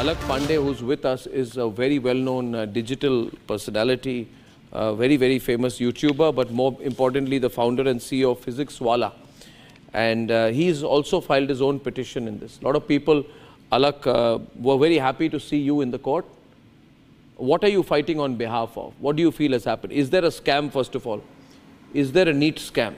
Alak Pandey, who's with us, is a very well-known digital personality, very, very famous YouTuber, but more importantly, the founder and CEO of Physics Wala. And he's also filed his own petition in this. A lot of people, Alak, were very happy to see you in the court. What are you fighting on behalf of? What do you feel has happened? Is there a scam, first of all? Is there a NEET scam?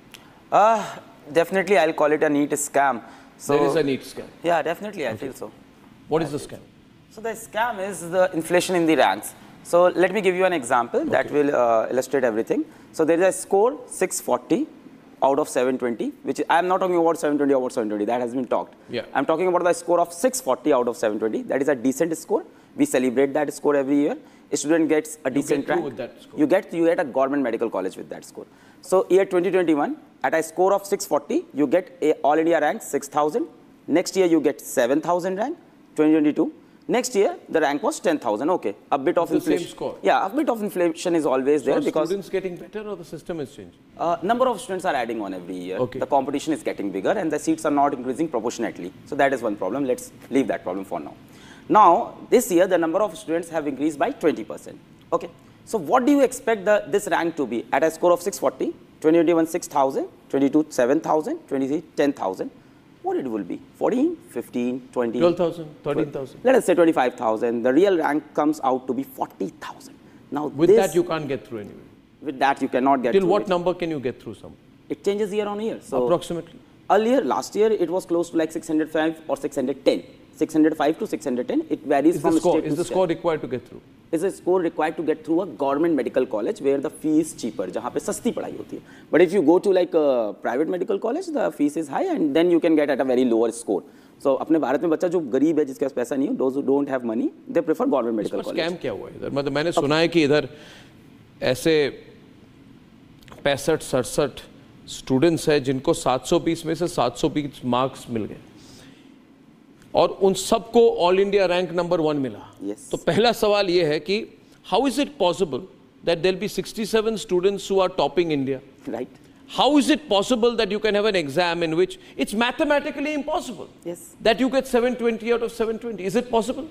Definitely, I'll call it a NEET scam. So, there is a NEET scam? Yeah, definitely, I feel so. What is the scam? So the scam is the inflation in the ranks. So let me give you an example that will illustrate everything. So there is a score 640 out of 720, which I'm not talking about 720 over 720, that has been talked. Yeah. I'm talking about the score of 640 out of 720. That is a decent score. We celebrate that score every year. A student gets a decent rank. With that score. You get a government medical college with that score. So year 2021, at a score of 640, you get a all India rank 6,000. Next year you get 7,000 rank. 2022. Next year, the rank was 10,000. Okay, a bit of inflation. Same score. Yeah, a bit of inflation is always there because students getting better or the system is changing? Number of students are adding on every year. Okay. The competition is getting bigger and the seats are not increasing proportionately. So that is one problem. Let's leave that problem for now. Now, this year, the number of students have increased by 20%. Okay. So what do you expect this rank to be? At a score of 640, 2021 6,000, 22 7,000, 23 10,000. What it will be? 14, 15, 20? 12,000, 13,000. Let us say 25,000. The real rank comes out to be 40,000. Now, with that, you can't get through anyway. With that, you cannot get through. Till what number can you get through some? It changes year on year. So approximately? Earlier, last year, it was close to like 605 or 610. 605 to 610. It varies from state to state. Is the score required to get through? Is a score required to get through a government medical college where the fee is cheaper, जहाँ पे सस्ती पढ़ाई होती है. But if you go to like a private medical college, the fees is high and then you can get at a very lower score. So अपने भारत में बच्चा जो गरीब है जिसके पास पैसा नहीं है, those who don't have money, they prefer government medical college. Scam क्या हुआ इधर? मतलब मैंने सुना है कि इधर ऐसे 65-67 स्टूडेंट्स हैं जिनको 720 में से 720 मार्क्स मिल गए और उन सबको ऑल इंडिया रैंक नंबर 1 मिला. तो पहला सवाल ये है कि how is it possible that there be 67 students who are topping India? Right. How is it possible that you can have an exam in which it's mathematically impossible? Yes. That you get 720 out of 720? Is it possible?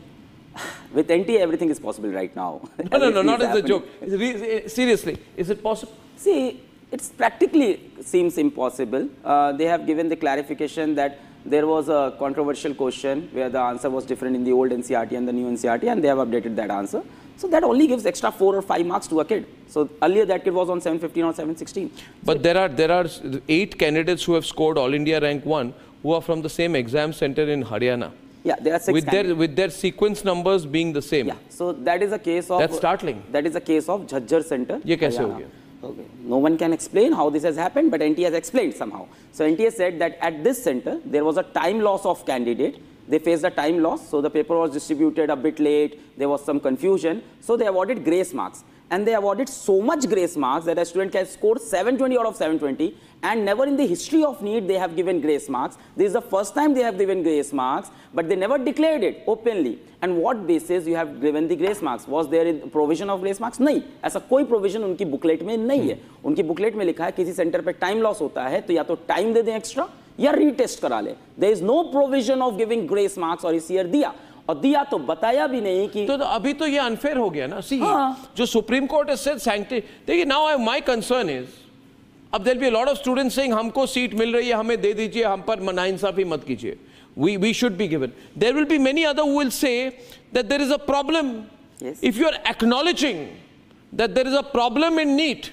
With NTA, everything is possible right now. No, not as a joke. Seriously, is it possible? See, it's practically seems impossible. They have given the clarification that there was a controversial question where the answer was different in the old NCERT and the new NCERT, and they have updated that answer. So that only gives extra 4 or 5 marks to a kid. So earlier that kid was on 715 or 716. But there are 8 candidates who have scored All India rank 1 who are from the same exam center in Haryana. Yeah, there are 6 with their sequence numbers being the same. Yeah, so that is a case of... That's startling. That is a case of Jhajjar Center. ये कैसे हो गया? Okay. No one can explain how this has happened, but NTA has explained somehow. So NTA said that at this center, there was a time loss of candidate. They faced a time loss, so the paper was distributed a bit late. There was some confusion. So they awarded grace marks. And they awarded so much grace marks that a student can score 720 out of 720. And never in the history of NEET they have given grace marks. This is the first time they have given grace marks, but they never declared it openly. And what basis you have given the grace marks? Was there a provision of grace marks? नहीं, ऐसा कोई provision उनकी booklet में नहीं है. उनकी booklet में लिखा है किसी सेंटर पे टाइम लॉस होता है तो या तो टाइम दे दें एक्स्ट्रा या रीटेस्ट करा ले. There is no provision of giving grace marks और इस ईयर दिया. और दिया तो बताया भी नहीं कि तो अभी तो ये अनफेयर हो गया ना. सी जो supreme court has said sanctity. देखिए now my concern is अब there'll be a lot of students saying हमको सीट मिल रही है हमें दे दीजिए हम पर नाइंसाफी मत कीजिए. We should be given. There will be many other who will say that there is a problem. Yes. If you are acknowledging that there is a problem in NEET,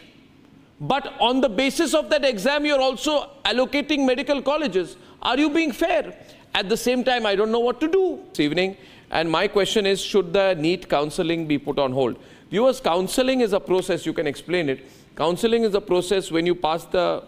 but on the basis of that exam you are also allocating medical colleges, are you being fair? At the same time, I don't know what to do this evening. And my question is, should the NEET counseling be put on hold? Viewers, counseling is a process, you can explain it. Counseling is a process when you pass the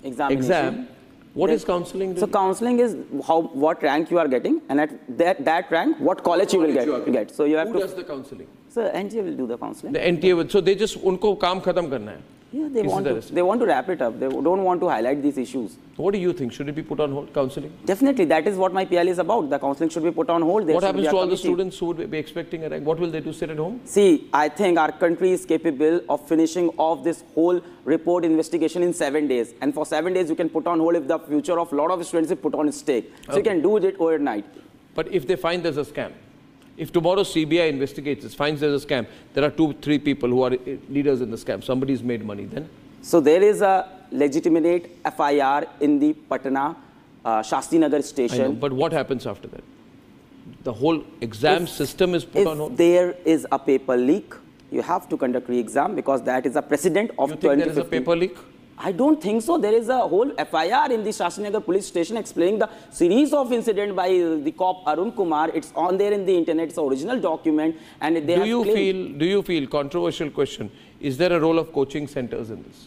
exam. What is counseling? So counseling is what rank you are getting, and at that rank, what college you will get. So you have Who does the counseling? So NTA will do the counseling. The NTA will. So they just unko kaam khatam karna hai. Yeah, they want to wrap it up. They don't want to highlight these issues. What do you think? Should it be put on hold, counseling? Definitely. That is what my PL is about. The counseling should be put on hold. What happens to all the students who would be expecting a rank? What will they do, sit at home? See, I think our country is capable of finishing off this whole report investigation in 7 days. And for 7 days, you can put on hold if the future of a lot of students is put on stake. So you can do it overnight. But if they find there's a scam? If tomorrow CBI investigates this, finds there's a scam, there are 2-3 people who are leaders in the scam, somebody's made money, then? So there is a legitimate FIR in the Patna Shastri Nagar station. I know, but what happens after that? The whole exam system is put on hold? If there is a paper leak, you have to conduct re-exam because that is a precedent of 2015. You think there is a paper leak? I don't think so. There is a whole FIR in the Shastri Nagar police station explaining the series of incidents by the cop Arun Kumar. It's on there in the internet. It's an original document. And they do you feel, controversial question, is there a role of coaching centers in this?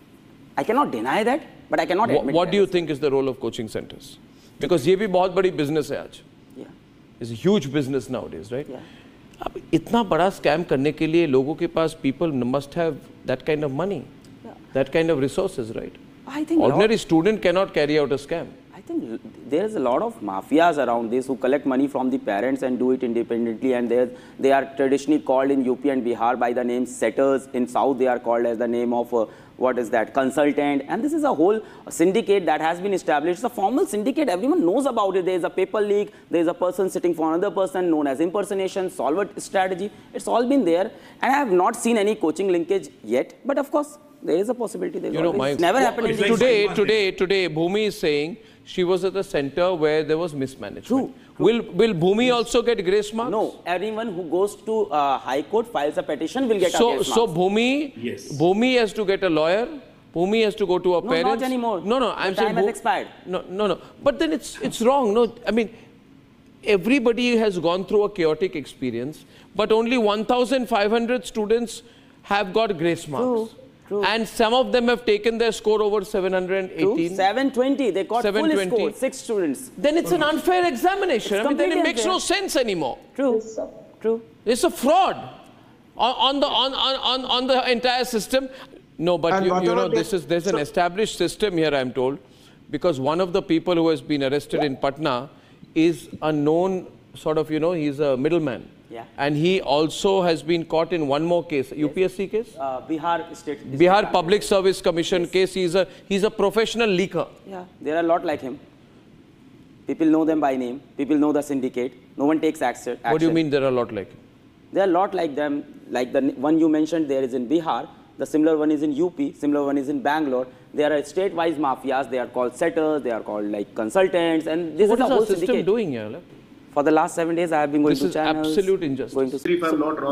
I cannot deny that, but I cannot admit What do you think is the role of coaching centers? Because ये भी बहुत बड़ी business है आज. Yeah. It's a huge business nowadays, right? Yeah. अब इतना बड़ा scam करने के लिए लोगों के पास people must have that kind of money, that kind of resources, right? I think ordinary student cannot carry out a scam. I think there is a lot of mafias around this who collect money from the parents and do it independently, and they are traditionally called in UP and Bihar by the name setters. In South, they are called as the name of what is that, consultant. And this is a whole syndicate that has been established. It's a formal syndicate. Everyone knows about it. There is a paper leak. There is a person sitting for another person known as impersonation, solver strategy. It's all been there. And I have not seen any coaching linkage yet. But of course, there is a possibility. It's never happened. Today, Bhumi is saying she was at the center where there was mismanagement. True. Will Bhumi also get grace marks? No. Everyone who goes to High Court, files a petition, will get a grace marks. So Bhumi has to get a lawyer. Bhumi has to go to her parents. No, not anymore. No. I'm saying time has expired. No. But then it's wrong. No, I mean, everybody has gone through a chaotic experience, but only 1,500 students have got grace marks. True. And some of them have taken their score over 718. 720. They got full score. 6 students. Then it's an unfair examination. It's I mean, then it makes unfair. no sense anymore. True. It's a fraud on the entire system. No, but you know, there's an established system here, I'm told, because one of the people who has been arrested in Patna is a known sort of, he's a middleman. Yeah. And he also has been caught in one more case, UPSC case? Bihar Public Service Commission case. He's a professional leaker. Yeah, there are a lot like him. People know them by name. People know the syndicate. No one takes action. What do you mean there are a lot like him? There are a lot like them. Like the one you mentioned there is in Bihar. The similar one is in UP. Similar one is in Bangalore. There are state-wise mafias. They are called setters. They are called like consultants. And this is a whole syndicate. What is our system doing here? For the last 7 days, I have been going to channels. This is absolute injustice. If I'm not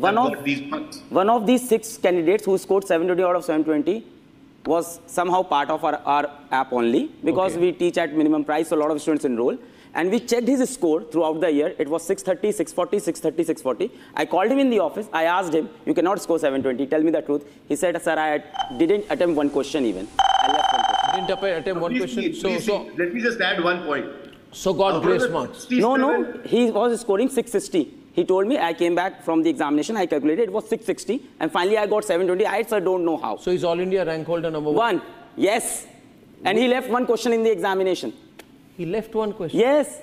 wrong, one of these 6 candidates who scored 720 out of 720 was somehow part of our app only, because we teach at minimum price, so a lot of students enroll. And we checked his score throughout the year. It was 630, 640, 630, 640. I called him in the office. I asked him, you cannot score 720. Tell me the truth. He said, sir, I didn't attempt one question even. I left one question. Didn't attempt one question? So let me just add one point. So got grace marks. No, he was scoring 660. He told me, I came back from the examination, I calculated, it was 660, and finally I got 720. I sir, don't know how. So he's All India rank holder number 1? Yes. And he left one question in the examination. He left one question? Yes.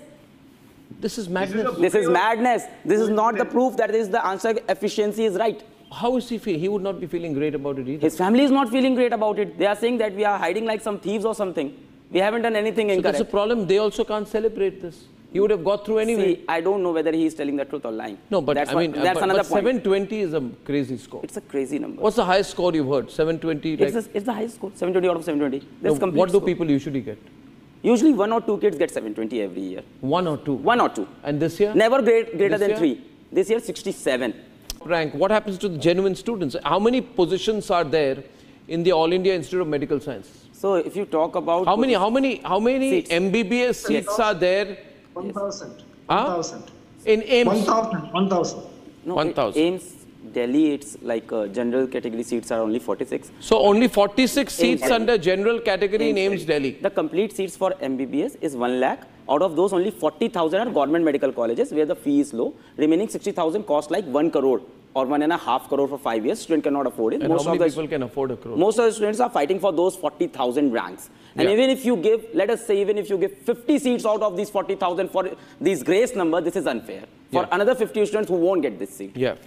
This is madness. This is madness. This is not the proof that the answer efficiency is right. How is he feeling? He would not be feeling great about it either. His family is not feeling great about it. They are saying that we are hiding like some thieves or something. We haven't done anything incorrect. So that's a problem. They also can't celebrate this. He would have got through anyway. See, I don't know whether he is telling the truth or lying. No, but that's another point. 720 is a crazy score. It's a crazy number. What's the highest score you've heard? 720? It's the highest score. 720 out of 720. That's complete what do score. people usually get? Usually 1 or 2 kids get 720 every year. 1 or 2? 1 or 2. And this year? Never greater than 3. This year 67. Rank. What happens to the genuine students? How many positions are there in the All India Institute of Medical Sciences? So if you talk about how many seats? MBBS seats are there? 1,000. Huh? 1,000. In AIMS? 1,000. No, 1,000. AIMS Delhi, it's like general category seats are only 46. So only 46 seats under general category in AIMS Delhi. The complete seats for MBBS is 1 lakh. Out of those, only 40,000 are government medical colleges where the fee is low. Remaining 60,000 cost like 1 crore or 1.5 crore for 5 years. Student cannot afford it. And how many people can afford a crore? Most of the students are fighting for those 40,000 ranks. And even if you give, let us say, even if you give 50 seats out of these 40,000 for these grace number, this is unfair. For another 50 students who won't get this seat. Yeah.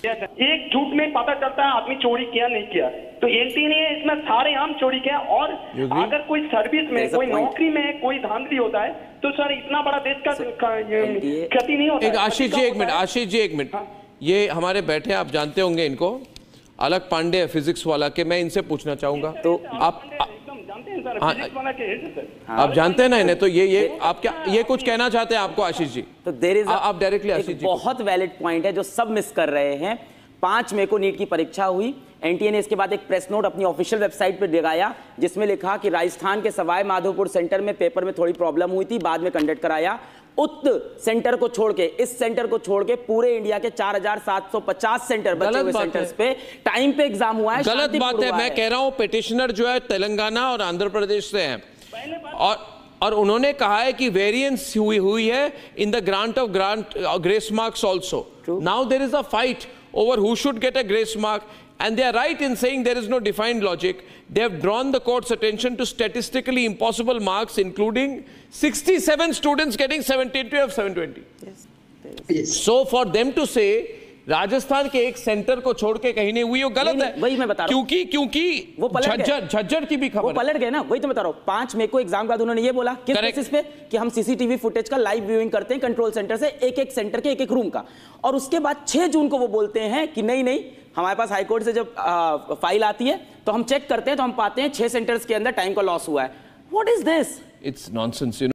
एक झूठ में पता चलता है आदमी चोरी किया नहीं किया, तो एलटी ने इसमें सारे हम चोरी किया। और अगर कोई सर्विस में, कोई नौकरी में कोई धांधली होता है तो सर इतना बड़ा देश का NTA क्षति नहीं होता एक है? आशीष जी, क्षति एक मिनट, होता है? आशीष जी, एक मिनट। ये हमारे बैठे हैं, आप जानते होंगे इनको, अलग पांडे है फिजिक्स वाला के, मैं इनसे पूछना चाहूंगा। तो आप एकदम जानते हैं सर, हाँ, फिजिक्स वाला के हेड है सर। आप जानते हैं ना इन्हें, तो ये आप क्या ये कुछ कहना चाहते हैं आपको आशीष जी? तो देर इज आप डायरेक्टली आशीष जी बहुत वैलिड पॉइंट है जो सब मिस कर रहे हैं। 5 मई को नीट की परीक्षा हुई। एनटीए ने इसके बाद एक प्रेस नोट अपनी ऑफिशियल वेबसाइट पर दिखाया जिसमें लिखा कि राजस्थान के सवाई माधोपुर सेंटर में पेपर में थोड़ी प्रॉब्लम हुई थी, बाद में कंडक्ट कराया। उक्त सेंटर को छोड़ के, इस सेंटर को छोड़ के पूरे इंडिया के 4750 सेंटर बचे हुए सेंटर्स पे टाइम पे एग्जाम हुआ है। गलत बात है। मैं कह रहा हूं पिटिशनर जो है तेलंगाना और आंध्र प्रदेश से हैं और उन्होंने कहा है कि वेरिएंस हुई है in the grant of grace marks also. Now there is a fight over who should get a grace mark, and they are right in saying there is no defined logic. They have drawn the court's attention to statistically impossible marks, including 67 students getting 720 of 720. Yes. So for them to say Rajasthan के एक centre को छोड़ के कहीं नहीं हुई, वो गलत है। वही मैं बता रहा हूं। क्योंकि वो पलट गए। झज्जर की भी खबर, वो पलट गए ना, वही तो बता रहा हूं। 5 मई को एग्जाम के बाद उन्होंने ये बोला किस बेसिस पे कि हम सीसीटीवी फुटेज का लाइव व्यूइंग करते हैं कंट्रोल सेंटर से, एक सेंटर के एक रूम का। और उसके बाद 6 जून को वो बोलते हैं कि नहीं हमारे पास हाईकोर्ट से जब फाइल आती है तो हम चेक करते हैं तो हम पाते हैं 6 सेंटर्स के अंदर टाइम का लॉस हुआ है। What is this? It's nonsense.